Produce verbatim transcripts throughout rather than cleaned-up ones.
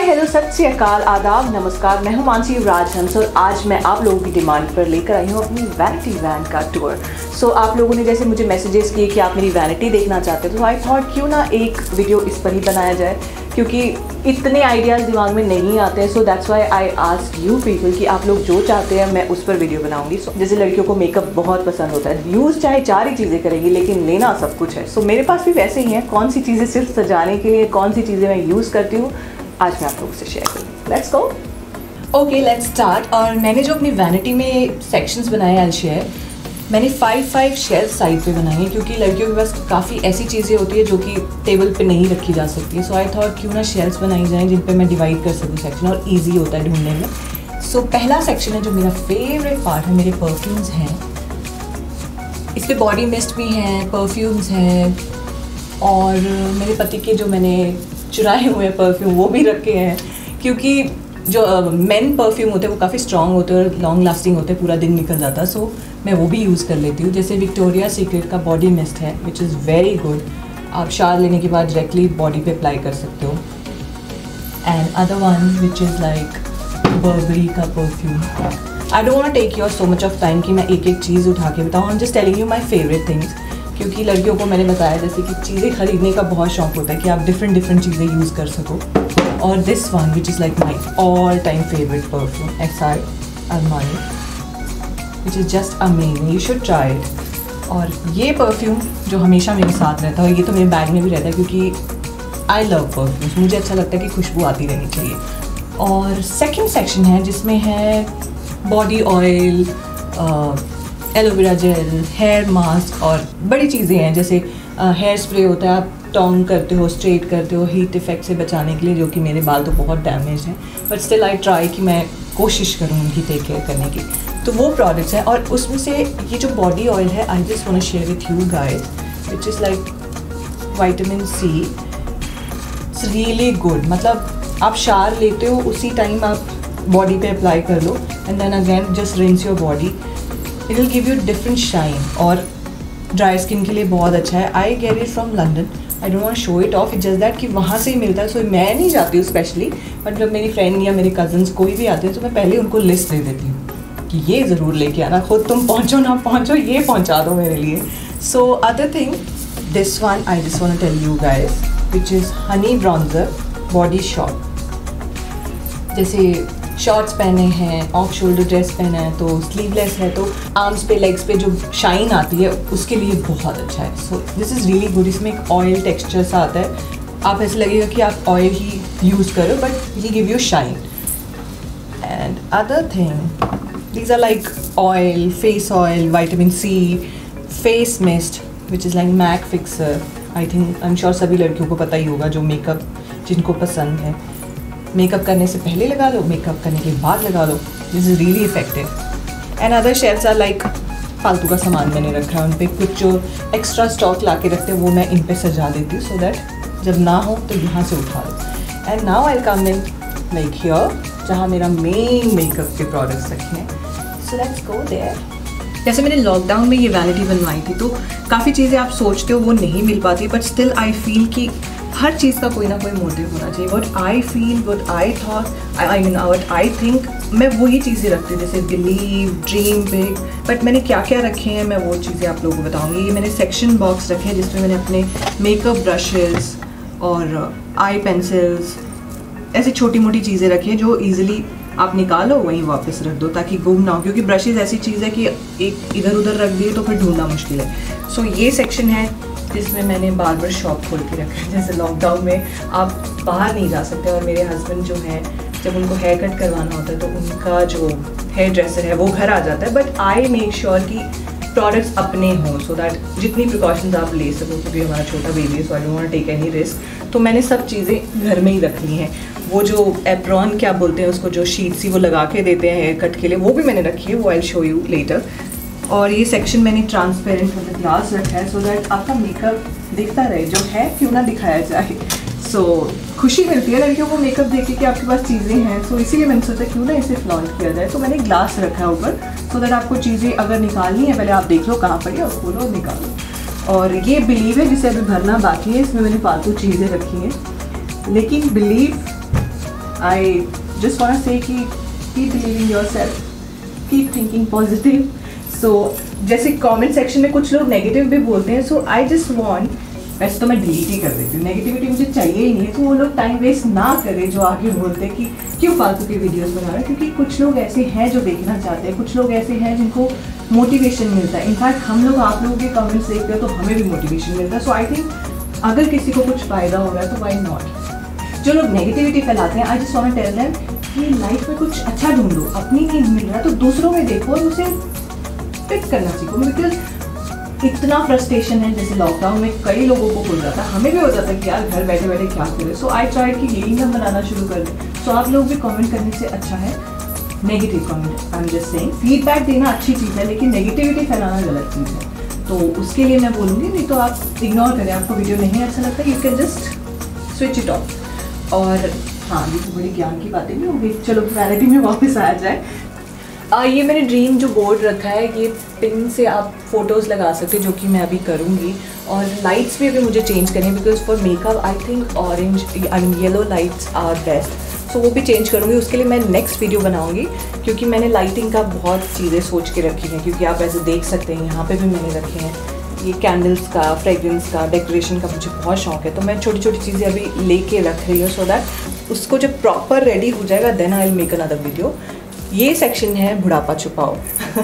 Hello, सत श्री अकाल, आदाब, नमस्कार। मैं हूं मानसी राजहंस और आज मैं आप लोगों की डिमांड पर लेकर आई हूं अपनी वैनिटी वैन का टूर। सो so, आप लोगों ने जैसे मुझे मैसेजेस किए कि आप मेरी वैनिटी देखना चाहते हो, तो आई थॉट क्यों ना एक वीडियो इस पर ही बनाया जाए, क्योंकि इतने आइडियाज़ दिमाग में नहीं आते हैं। So that's why I ask you people कि आप लोग जो चाहते हैं मैं उस पर वीडियो बनाऊंगी। so, जैसे लड़कियों को मेकअप बहुत पसंद होता है, यूज़ चाहे चार ही चीज़ें करेंगी लेकिन लेना सब कुछ है। सो so, मेरे पास भी वैसे ही हैं, कौन सी चीज़ें सिर्फ सजाने के लिए, कौन सी चीज़ें मैं यूज़ करती हूँ, आज मैं आप लोगों से शेयर करूँगी। Let's go. Okay, let's start. और मैंने जो अपनी वैनिटी में सेक्शंस बनाए आई शेयर, मैंने फाइव फाइव शेल्फ साइड पे बनाई है, क्योंकि लड़कियों के पास काफ़ी ऐसी चीज़ें होती है जो कि टेबल पे नहीं रखी जा सकती है। सो आई थॉट क्यों ना शेल्फ्स बनाई जाएं जिन पे मैं डिवाइड कर सकूँ सेक्शन, और ईजी होता है ढूंढने में। सो so, पहला सेक्शन है जो मेरा फेवरेट पार्ट है, मेरे परफ्यूम्स हैं। इस पर बॉडी मिस्ट भी हैं, परफ्यूम्स हैं, और मेरे पति के जो मैंने चुराए हुए परफ्यूम वो भी रखे हैं, क्योंकि जो मेन परफ्यूम होते हैं वो काफ़ी स्ट्रॉन्ग होते हैं और लॉन्ग लास्टिंग होते हैं, पूरा दिन निकल जाता है। सो so, मैं वो भी यूज़ कर लेती हूँ। जैसे विक्टोरिया सीक्रेट का बॉडी मिस्ट है विच इज़ वेरी गुड, आप शावर लेने के बाद डायरेक्टली बॉडी पे अप्लाई कर सकते हो। And other one which is like Burberry का perfume. I don't want to take your so much of time कि मैं एक एक चीज़ उठा के बताऊँ। I am just telling you my favourite things, क्योंकि लड़कियों को मैंने बताया जैसे कि चीज़ें खरीदने का बहुत शौक होता है कि आप डिफरेंट डिफरेंट चीज़ें यूज़ कर सको। और this one which is like my all time favourite perfume, X I Armani, which is just amazing, you should try it. और ये परफ्यूम जो हमेशा मेरे साथ रहता है, और ये तो मेरे बैग में भी रहता है, क्योंकि आई लव परफ्यूम्स, मुझे अच्छा लगता है कि खुशबू आती रहनी चाहिए। और सेकेंड सेक्शन है जिसमें है body oil, aloe vera gel, hair mask, और बड़ी चीज़ें हैं जैसे हेयर स्प्रे होता है, आप टॉन्ग करते हो, स्ट्रेट करते हो हीट इफेक्ट से बचाने के लिए, जो कि मेरे बाल तो बहुत डैमेज हैं, बट स्टिल आई ट्राई कि मैं कोशिश करूँ उनकी टेक केयर करने की। तो वो प्रोडक्ट्स हैं, और उसमें से ये जो बॉडी ऑयल है, I just want to share with you guys, which is like vitamin C. It's really good, मतलब आप शावर लेते हो उसी टाइम आप बॉडी पे अप्लाई कर लो, and then again just rinse your body, it will give you different shine, और ड्राई स्किन के लिए बहुत अच्छा है। I get it from London, I don't want show it off, it just that कि वहाँ से ही मिलता है। सो so, मैं नहीं जाती हूँ स्पेशली, बट जब मेरी फ्रेंड या मेरे कज़न्स कोई भी आते हैं तो मैं पहले उनको लिस्ट दे देती हूँ कि ये ज़रूर लेके आना, खुद तुम पहुँचो ना पहुँचो, ये पहुँचा दो मेरे लिए। So other thing, this one I just want to tell you guys, which is honey bronzer body shot. जैसे शॉर्ट्स पहने हैं, ऑफ शोल्डर ड्रेस पहना है, तो स्लीवलेस है, तो आर्म्स पे, लेग्स पे जो शाइन आती है उसके लिए बहुत अच्छा है। So this is really good. इसमें एक ऑयल टेक्सचर सा आता है, आप ऐसे लगेगा कि आप ऑयल ही यूज़ करो, but will give you shine. And other thing, these are like oil, face oil, vitamin C, face mist which is like MAC fixer. I think I am sure सभी लड़कियों को पता ही होगा जो मेकअप जिनको पसंद है, मेकअप करने से पहले लगा लो, मेकअप करने के बाद लगा लो, this is really effective. And other shelves are like फालतू का सामान मैंने रखा है, उन पर कुछ जो एक्स्ट्रा स्टॉक ला के रखते हैं वो मैं इन पे सजा देती हूँ, सो दैट जब ना हो तो यहाँ से उठा लो। And now I come in like here, जहाँ मेरा मेन मेकअप के प्रोडक्ट्स रखे हैं। So let's go there. जैसे मैंने लॉकडाउन में ये वैनिटी बनवाई थी, तो काफ़ी चीज़ें आप सोचते हो वो नहीं मिल पाती, बट स्टिल आई फील कि हर चीज़ का कोई ना कोई मोटिव होना चाहिए। What I feel, what I thought, I mean what I think, मैं वही चीज़ें रखती हूँ, जैसे बिलीव, ड्रीम बिग। बट मैंने क्या क्या रखे हैं मैं वो चीज़ें आप लोगों को बताऊँगी। ये मैंने सेक्शन बॉक्स रखे हैं जिसमें मैंने अपने मेकअप ब्रशेज़ और आई पेंसिल्स, ऐसी छोटी मोटी चीज़ें रखी हैं जो ईजिली आप निकालो वहीं वापस रख दो ताकि गुम ना हो, क्योंकि ब्रशेज़ ऐसी चीज़ है कि एक इधर उधर रख दिए तो फिर ढूंढना मुश्किल है। सो so, ये सेक्शन है जिसमें मैंने बार्बर शॉप खोल के रखा है। जैसे लॉकडाउन में आप बाहर नहीं जा सकते, और मेरे हस्बैंड जो हैं जब उनको हेयर कट करवाना होता है तो उनका जो हेयर ड्रेसर है वो घर आ जाता है, बट आई मेक श्योर कि प्रोडक्ट्स अपने हों, सो दैट जितनी प्रिकॉशंस आप ले सको, क्योंकि हमारा छोटा बेबी है, so I don't want to take any risk. तो मैंने सब चीज़ें घर में ही रख ली हैं। वो जो एप्रॉन क्या बोलते हैं उसको, जो शीट सी वो लगा के देते हैं हेयर कट के लिए, वो भी मैंने रखी है, वो आई शो यू लेटर। और ये सेक्शन मैंने ट्रांसपेरेंट वाला ग्लास रखा है, सो दैट आपका मेकअप दिखता रहे, जो है क्यों ना दिखाया जाए। सो so, खुशी मिलती है लड़कियों को मेकअप देख के कि आपके पास चीज़ें हैं, सो so, इसीलिए मैंने सोचा क्यों ना इसे फ्लॉन्ट किया जाए। तो मैंने ग्लास रखा है ऊपर, सो दैट आपको चीज़ें अगर निकालनी है पहले आप देख लो कहाँ पड़ी और खोलो और निकालो। और ये बिलीव है जिसे अभी भरना बाकी है, इसमें मैंने फालतू चीज़ें रखी हैं, लेकिन believe I just want to say कि keep believing yourself, keep thinking positive. So जैसे कमेंट सेक्शन में कुछ लोग नेगेटिव भी बोलते हैं, सो आई जस्ट वांट, वैसे तो मैं डिलीट ही कर देती हूँ, नेगेटिविटी मुझे चाहिए ही नहीं है, तो वो लोग टाइम वेस्ट ना करें जो आगे बोलते हैं कि क्यों फालतू की वीडियोस बना रहे हैं, क्योंकि कुछ लोग ऐसे हैं जो देखना चाहते हैं, कुछ लोग ऐसे हैं जिनको मोटिवेशन मिलता है। इनफैक्ट हम लोग आप लोगों के कमेंट्स देखते हैं तो हमें भी मोटिवेशन मिलता है। सो आई थिंक अगर किसी को कुछ फ़ायदा हो रहा है तो वाई नॉट। जो लोग नेगेटिविटी फैलाते हैं, I just want to tell them कि लाइफ में कुछ अच्छा ढूंढो, अपनी नहीं मिल रहा तो दूसरों में देखो और उसे पिक करना सीखो। बिकॉज इतना फ्रस्ट्रेशन है, जैसे लॉकडाउन में कई लोगों को हो जाता है, हमें भी हो जाता है कि यार घर बैठे बैठे क्या करें। सो आई ट्राइड कि यही हम बनाना शुरू कर दें। सो आप लोग भी कमेंट करने से अच्छा है negative comment, I am just saying feedback देना अच्छी चीज़ है, लेकिन नेगेटिविटी फैलाना गलत चीज़ है। तो उसके लिए मैं बोलूँगी, नहीं तो आप इग्नोर करें, आपको वीडियो नहीं अच्छा लगता you can just switch it off. और हाँ, ये तो बड़ी ज्ञान की बातें भी होंगी। चलो वैनिटी में वापस आया जाए। आ, ये मैंने ड्रीम जो बोर्ड रखा है, ये पिन से आप फोटोज़ लगा सकते हैं, जो कि मैं अभी करूँगी। और लाइट्स भी अभी मुझे चेंज करनी है, because for makeup I think orange and yellow lights are best. So वो भी चेंज करूँगी, उसके लिए मैं नेक्स्ट वीडियो बनाऊँगी, क्योंकि मैंने लाइटिंग का बहुत चीज़ें सोच के रखी हैं। क्योंकि आप ऐसे देख सकते हैं, यहाँ पर भी मैंने रखे हैं ये कैंडल्स का, फ्रेगरेंस का, डेकोरेशन का मुझे बहुत शौक है। तो मैं छोटी छोटी चीज़ें अभी लेके रख रही हूँ, सो दैट उसको जब प्रॉपर रेडी हो जाएगा then I will make another video. ये सेक्शन है बुढ़ापा छुपाओ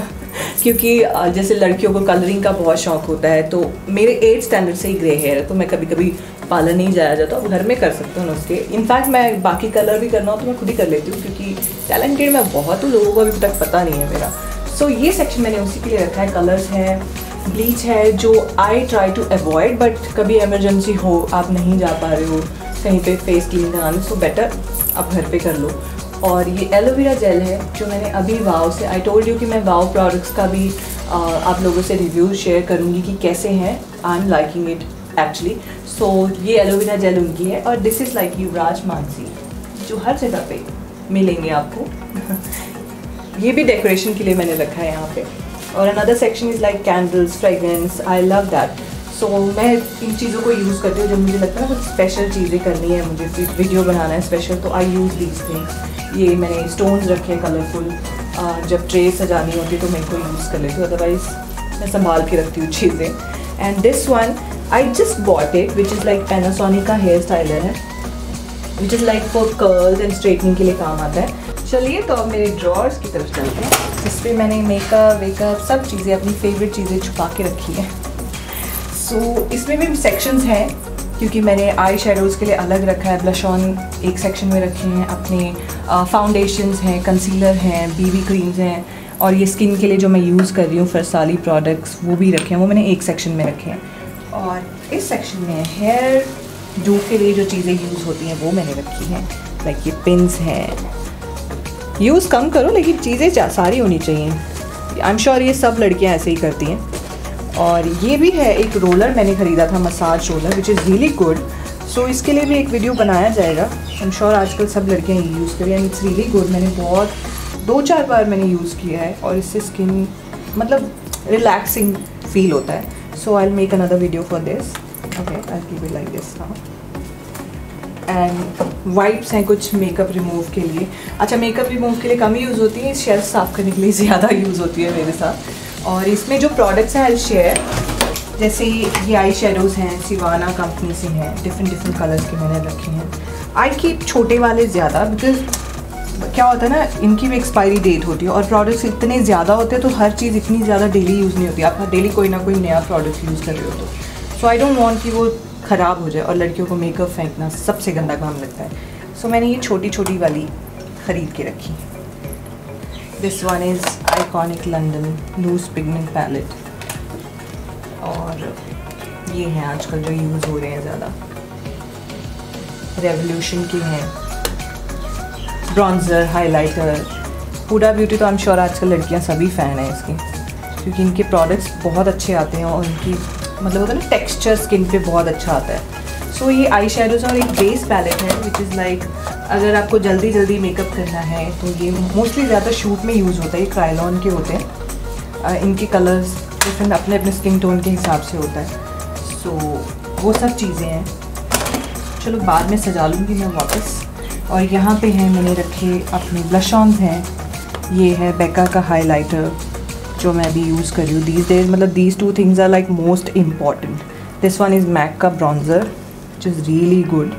क्योंकि जैसे लड़कियों को कलरिंग का बहुत शौक होता है, तो मेरे एट स्टैंडर्ड से ही ग्रे हेयर है, तो मैं कभी कभी पार्लर नहीं जाया जाता, अब घर में कर सकता हूँ उसके। इनफैक्ट मैं बाकी कलर भी करना हो तो मैं खुद ही कर लेती हूँ, क्योंकि टैलेंटेड मैं बहुत हूँ, लोगों को अभी तक पता नहीं है मेरा। सो so, ये सेक्शन मैंने उसी के लिए रखा है। कलर्स है, ब्लीच है, जो I try to avoid, but कभी इमरजेंसी हो, आप नहीं जा पा रहे हो कहीं पे फेस क्लीन कराने, सो बेटर आप घर पे कर लो। और ये एलोवेरा जेल है जो मैंने अभी वाव से, आई टोल्ड यू कि मैं वाव प्रोडक्ट्स का भी आ, आप लोगों से रिव्यूज शेयर करूँगी कि कैसे हैं। I am liking it actually. So ये एलोवेरा जेल उनकी है, और this is like Yuvraj Mansi, जो हर जगह पे मिलेंगे आपको ये भी डेकोरेशन के लिए मैंने रखा है यहाँ पे। और another section is like candles, fragrance, I love that. So मैं इन चीज़ों को यूज़ करती हूँ जब मुझे लगता है ना कुछ स्पेशल चीज़ें करनी है, मुझे वीडियो बनाना है स्पेशल, तो आई यूज़ दीज थिंग्स। ये मैंने स्टोन्स रखे हैं कलरफुल, जब ट्रे सजानी होती है तो मैं इनको यूज़ कर लेती हूँ, अदरवाइज़ मैं संभाल के रखती हूँ चीज़ें। And this one I just bought it, which is like Panasonic का हेयर स्टाइलर है, which is like for curls and straightening के लिए काम आता है। चलिए तो अब मेरे ड्रॉर्स की तरफ चलते हैं। इस पर मैंने मेकअप वेकअप सब चीज़ें, अपनी फेवरेट चीज़ें छुपा के रखी हैं। सो so, इसमें भी सेक्शंस हैं, क्योंकि मैंने आई शेडोज़ के लिए अलग रखा है, ब्लश ऑन एक सेक्शन में रखे हैं, अपने फाउंडेशंस हैं, कंसीलर हैं, बीबी क्रीम्स हैं, और ये स्किन के लिए जो मैं यूज़ कर रही हूँ फरसाली प्रोडक्ट्स वो भी रखे हैं, वो मैंने एक सेक्शन में रखे हैं। और इस सेक्शन में हेयर जो के लिए जो चीज़ें यूज़ होती हैं वो मैंने रखी हैं, लाइक ये पिन्स हैं, यूज़ कम करो लेकिन चीज़ें सारी होनी चाहिए। आई एम श्योर ये सब लड़कियाँ ऐसे ही करती हैं। और ये भी है एक रोलर मैंने ख़रीदा था, massage roller, which is really good. So इसके लिए भी एक वीडियो बनाया जाएगा। आई एम श्योर आजकल सब लड़कियाँ यूज़ करें, एंड इट्स रियली गुड। मैंने बहुत दो चार बार मैंने यूज़ किया है, और इससे स्किन मतलब रिलैक्सिंग फील होता है। So I will make another video for this. Okay, I will keep it like this now. And wipes हैं कुछ मेकअप रिमूव के लिए। अच्छा, मेकअप रिमूव के लिए कम यूज़ होती है, शेल्फ साफ़ करने के लिए ज़्यादा यूज़ होती है मेरे साथ। और इसमें जो प्रोडक्ट्स हैं आई शेयर, जैसे ये आई शेडोज़ हैं, सिवाना कंपनी से हैं, डिफरेंट डिफरेंट कलर्स के मैंने रखे हैं। आई कीप छोटे वाले ज़्यादा, बिकॉज क्या होता है ना, इनकी भी एक्सपायरी डेट होती है, और प्रोडक्ट्स इतने ज़्यादा होते हैं तो हर चीज़ इतनी ज़्यादा डेली यूज़ नहीं होती। आप डेली कोई ना कोई नया प्रोडक्ट यूज़ कर रहे हो, तो सो आई डोंट वांट कि वो ख़राब हो जाए, और लड़कियों को मेकअप फेंकना सबसे गंदा काम लगता है। सो so, मैंने ये छोटी छोटी वाली ख़रीद के रखी है। This one is iconic London loose pigment palette, और ये हैं आजकल जो यूज़ हो रहे हैं ज़्यादा, रेवोल्यूशन के हैं, ब्रॉन्ज़र, हाइलाइटर, हुडा ब्यूटी। तो आई एम श्योर आजकल लड़कियां सभी फ़ैन हैं इसकी, क्योंकि इनके प्रोडक्ट्स बहुत अच्छे आते हैं, और इनकी मतलब होता है ना टेक्सचर स्किन पे बहुत अच्छा आता है। सो so, ये आई शेडोज़ और एक बेस पैलेट है, विच इज़ लाइक अगर आपको जल्दी जल्दी मेकअप करना है तो ये मोस्टली ज़्यादा शूट में यूज़ होता है। ये क्रायलॉन के होते हैं, इनके कलर्स डिफरेंट अपने अपने स्किन टोन के हिसाब से होता है। सो so, वो सब चीज़ें हैं। चलो बाद में सजा लूँगी मैं वापस। और यहाँ पे हैं मैंने रखे अपने ब्लश ऑन्स हैं। ये है बेका का हाइलाइटर जो मैं अभी यूज़ कर रही हूँ दीज डेज, मतलब these two things are like most important. This one is Mac का bronzer which is really good,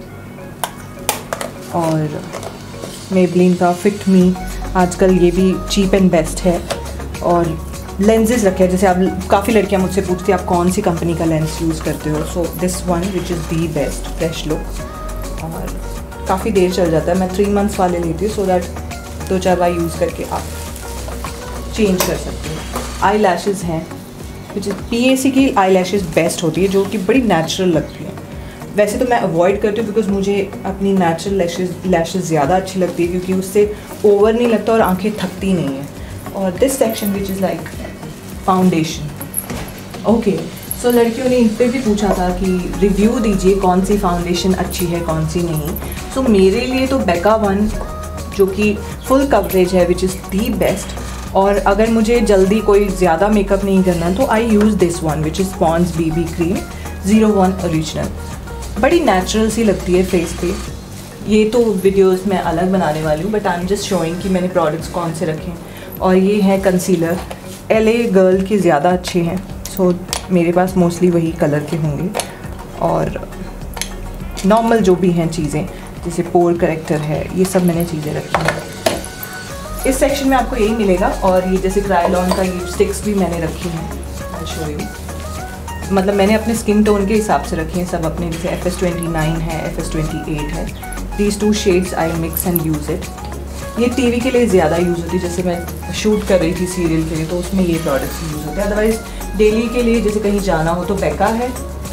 और मेबलिन का फिट मी आजकल ये भी चीप एंड बेस्ट है। और लेंसेज रखे हैं, जैसे आप काफ़ी लड़कियां मुझसे पूछती हैं आप कौन सी कंपनी का लेंस यूज़ करते हो, so this one which is the best fresh look, और काफ़ी देर चल जाता है। मैं थ्री मंथ्स वाले लेती हूँ सो दैट दो चार बार यूज़ करके आप चेंज कर सकते हो। आई लैशेज़ हैं विच इज़ पी ए सी की आई लैशेज़ बेस्ट होती है जो कि बड़ी नेचुरल लगती है। वैसे तो मैं अवॉइड करती हूँ बिकॉज मुझे अपनी नेचुरल लैशेज़ लैशेज़ ज़्यादा अच्छी लगती है क्योंकि उससे ओवर नहीं लगता और आंखें थकती नहीं हैं। और this section which is like foundation. Okay, so लड़कियों ने इन पर भी पूछा था कि रिव्यू दीजिए कौन सी फाउंडेशन अच्छी है कौन सी नहीं। सो so, मेरे लिए तो बेका वन जो कि फुल कवरेज है विच इज़ दी बेस्ट, और अगर मुझे जल्दी कोई ज़्यादा मेकअप नहीं करना तो I use this one which is Pond's BB cream zero one original. बड़ी नेचुरल सी लगती है फेस पे। ये तो वीडियोस मैं अलग बनाने वाली हूँ but I am just showing कि मैंने प्रोडक्ट्स कौन से रखे हैं। और ये है कंसीलर, एल ए गर्ल के ज़्यादा अच्छे हैं, सो so, मेरे पास मोस्टली वही कलर के होंगे। और नॉर्मल जो भी हैं चीज़ें जैसे पोर करेक्टर है, ये सब मैंने चीज़ें रखी हैं। इस सेक्शन में आपको यही मिलेगा। और ये जैसे क्रायोलॉन का ये स्टिक्स भी मैंने रखी हैं, आई शो यू, मतलब मैंने अपने स्किन टोन के हिसाब से रखे हैं सब अपने, जैसे एफ एस ट्वेंटी नाइन है, एफ एस ट्वेंटी एट है। These two shades I mix and use it. ये टीवी के लिए ज़्यादा यूज़ होती है, जैसे मैं शूट कर रही थी सीरियल के लिए तो उसमें ये प्रोडक्ट्स यूज़ होते हैं। अदरवाइज़ डेली के लिए जैसे कहीं जाना हो तो बेका है।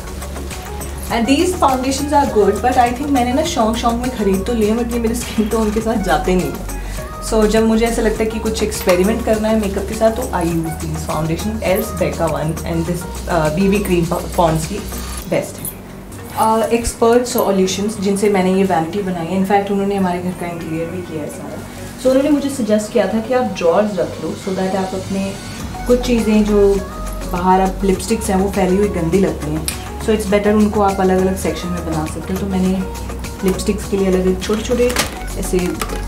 And these foundations are good but I think मैंने ना शौक शौक में ख़रीद तो लिए बट ये मेरे स्किन टोन के साथ जाते नहीं हैं। सो so, जब मुझे ऐसा लगता है कि कुछ एक्सपेरिमेंट करना है मेकअप के साथ तो I use these foundation else Becca one and this BB cream Pond's की बेस्ट है। एक्सपर्ट सॉल्यूशंस जिनसे मैंने ये वैनिटी बनाई है, इनफैक्ट उन्होंने हमारे घर का इंटीरियर भी किया है सारा। सो so, उन्होंने मुझे सजेस्ट किया था कि आप ड्रॉर्स रख लो सो so दैट आप अपने कुछ चीज़ें जो बाहर आप लिपस्टिक्स हैं वो फैली हुई गंदी लगती हैं, सो इट्स बेटर उनको आप अलग अलग सेक्शन में बना सकते हो। तो मैंने लिपस्टिक्स के लिए अलग अलग छोटे छोटे ऐसे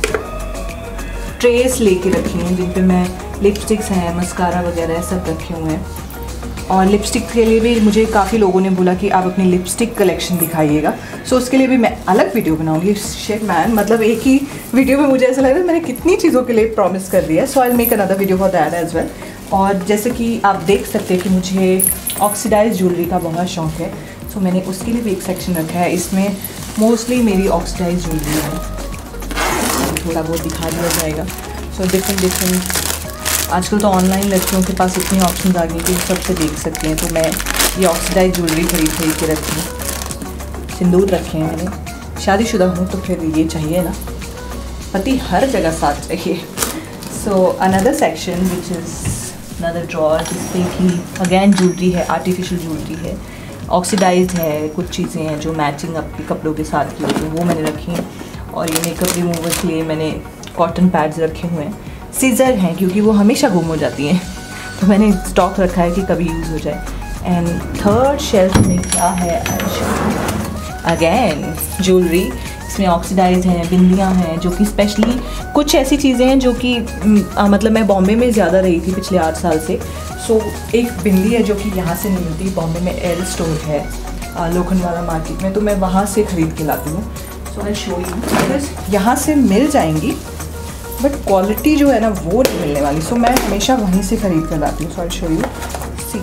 ट्रेस लेके रखी हैं जिन पे मैं लिपस्टिक्स हैं, मस्कारा वगैरह सब रखे हुए हैं। और लिपस्टिक के लिए भी मुझे काफ़ी लोगों ने बोला कि आप अपनी लिपस्टिक कलेक्शन दिखाइएगा, सो उसके लिए भी मैं अलग वीडियो बनाऊंगी। शिट मैन, मतलब एक ही वीडियो में मुझे ऐसा लग रहा है मैंने कितनी चीज़ों के लिए प्रॉमिस कर दिया है। So I will make another video for that as well. और जैसे कि आप देख सकते हैं कि मुझे ऑक्सीडाइज ज्वेलरी का बहुत शौक है, सो मैंने उसके लिए भी एक सेक्शन रखा है। इसमें मोस्टली मेरी ऑक्सीडाइज ज्वेलरी है, थोड़ा बहुत दिखा दिया जाएगा। सो डिफरेंट डिफरेंट आजकल तो ऑनलाइन लड़कियों के पास इतनी ऑप्शन आ गई कि सबसे देख सकते हैं। तो मैं ये ऑक्सीडाइज ज्वेलरी खरीद खरीद के रखी हूँ। सिंदूर रखे हैं मैंने, शादीशुदा हूँ तो फिर ये चाहिए ना, पति हर जगह साथ चाहिए। So another section which is another drawer जिसपे कि अगेन ज्वेलरी है, आर्टिफिशियल ज्वेलरी है, ऑक्सीडाइज है, कुछ चीज़ें हैं जो मैचिंग आपके कपड़ों के साथ की होती हैं वो मैंने रखी हैं। और ये मेकअप रिमूवर के लिए मैंने कॉटन पैड्स रखे हुए हैं। सीज़र हैं क्योंकि वो हमेशा गुम हो जाती हैं तो मैंने स्टॉक रखा है कि कभी यूज़ हो जाए। एंड थर्ड शेल्फ में क्या है, अगेन ज्वेलरी, इसमें ऑक्सीडाइज हैं, बिंदियाँ हैं जो कि स्पेशली कुछ ऐसी चीज़ें हैं जो कि मतलब मैं बॉम्बे में ज़्यादा रही थी पिछले आठ साल से। सो एक बिंदी है जो कि यहाँ से नहीं मिलती, बॉम्बे में एल स्टोर है लोखंडवाला मार्केट में, तो मैं वहाँ से ख़रीद के लाती हूँ। So I show you, because यहाँ से मिल जाएंगी बट क्वालिटी जो है ना वो नहीं मिलने वाली, सो so, मैं हमेशा वहीं से ख़रीद कर लाती हूँ। So I show you, see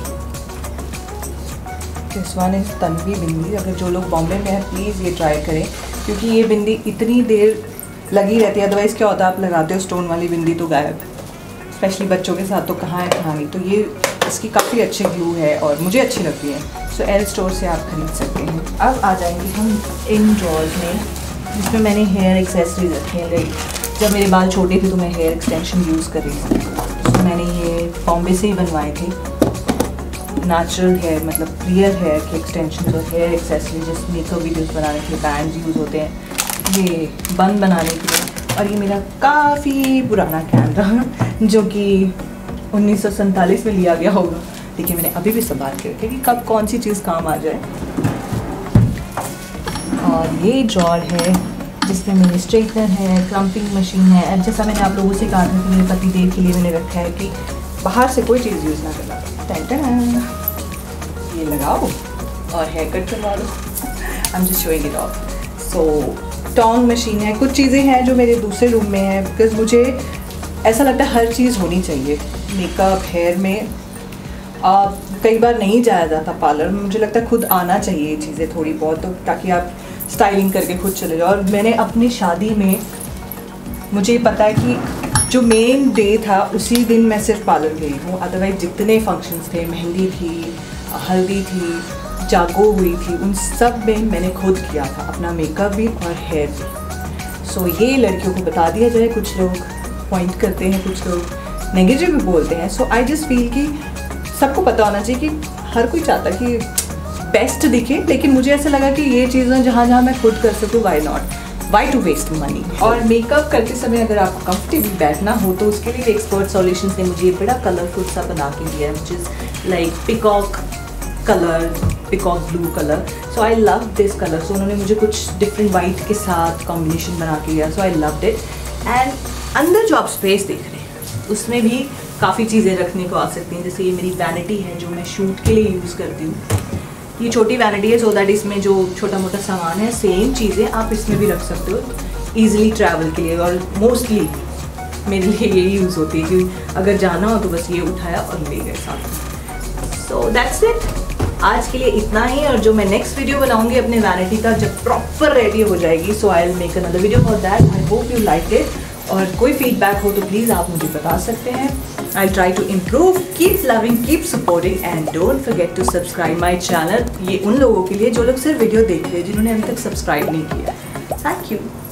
this one is Tanvi bindi. अगर जो लोग बॉम्बे में हैं प्लीज़ ये ट्राई करें क्योंकि ये बिंदी इतनी देर लगी रहती है। अदरवाइज़ क्या होता है, आप लगाते हो स्टोन वाली बिंदी तो गायब, स्पेशली बच्चों के साथ तो कहाँ है कहाँ नहीं। तो ये इसकी काफ़ी अच्छी ग्लू है और मुझे अच्छी लगती है, सो एल स्टोर से आप खरीद सकते हैं। अब आ जाएंगे हम इन ड्रॉर्स में जिसमें मैंने हेयर एक्सेसरीज रखी हैं। जब मेरे बाल छोटे थे तो मैं हेयर एक्सटेंशन यूज़ कर रही थी, तो मैंने ये बॉम्बे से ही बनवाए थे। नेचुरल हेयर मतलब रियल हेयर के एक्सटेंशन और हेयर एक्सेसरीज जैसे मेकअप वीडियोस बनाने के लिए बैंड यूज़ होते हैं, ये बन बनाने के लिए। और ये मेरा काफ़ी पुराना कैमरा जो कि उन्नीस सौ सैंतालीस में लिया गया होगा, देखिए मैंने अभी भी संभाल के रखा कि कब कौन सी चीज़ काम आ जाए। और ये ड्रॉर है जिसमें मेरी स्ट्रेटनर है, क्रम्पिंग मशीन है। अब जैसा मैंने आप लोगों से कहा था कि मेरे पति देव के लिए मैंने रखा है कि बाहर से कोई चीज़ यूज़ ना करना। टेंशन ये लगाओ और हेयर कट करवा दो। I am just showing it off. So tong machine है, कुछ चीज़ें हैं जो मेरे दूसरे रूम में है, बिकॉज मुझे ऐसा लगता है हर चीज़ होनी चाहिए। मेकअप, हेयर में आ, कई बार नहीं जाया जाता पार्लर में, मुझे लगता है खुद आना चाहिए ये चीज़ें थोड़ी बहुत, तो ताकि आप स्टाइलिंग करके खुद चले जाओ। और मैंने अपनी शादी में, मुझे पता है कि जो मेन डे था उसी दिन मैं सिर्फ पार्लर गई हूँ, अदरवाइज जितने फंक्शंस थे, मेहंदी थी, हल्दी थी, जागो हुई थी, उन सब में मैंने खुद किया था अपना मेकअप भी और हेयर भी। सो so, ये लड़कियों को बता दिया जाए। कुछ लोग पॉइंट करते हैं, कुछ लोग नेगेटिव भी बोलते हैं। सो आई जस्ट फील कि सबको पता होना चाहिए कि हर कोई चाहता है कि बेस्ट दिखे, लेकिन मुझे ऐसा लगा कि ये चीज़ें जहाँ जहाँ मैं खुद कर सकूँ, why not, why to waste money. और मेकअप करते समय अगर आपको कंफर्टेबल बैठना हो तो उसके लिए एक्सपर्ट सॉल्यूशंस ने मुझे बड़ा कलरफुल सा बना के दिया है, which is like peacock colour, peacock blue colour. So I love this colour. So उन्होंने मुझे कुछ डिफरेंट वाइट के साथ कॉम्बिनेशन बना के दिया। So I loved it. And अंदर जो आप स्पेस देख रहे हैं उसमें भी काफ़ी चीज़ें रखने को आ सकती हैं। जैसे ये मेरी वैनिटी है जो मैं शूट के लिए यूज़ करती हूँ। ये छोटी वैनिटी है, सो दैट इसमें जो छोटा मोटा सामान है, सेम चीज़ें आप इसमें भी रख सकते हो ईजिली ट्रैवल के लिए। और मोस्टली मेरे लिए यही यूज़ होती है कि अगर जाना हो तो बस ये उठाया और ले गए साथ। सो दैट्स इट, आज के लिए इतना ही। और जो मैं नेक्स्ट वीडियो बनाऊंगी अपने वैनिटी का जब प्रॉपर रेडी हो जाएगी, so I will make another video for that. I hope you like it. और कोई फीडबैक हो तो प्लीज़ आप मुझे बता सकते हैं। I try to improve. Keep loving, keep supporting and don't forget to subscribe my channel. ये उन लोगों के लिए जो लोग सिर्फ वीडियो देख रहे हैं, जिन्होंने अभी तक सब्सक्राइब नहीं किया। Thank you.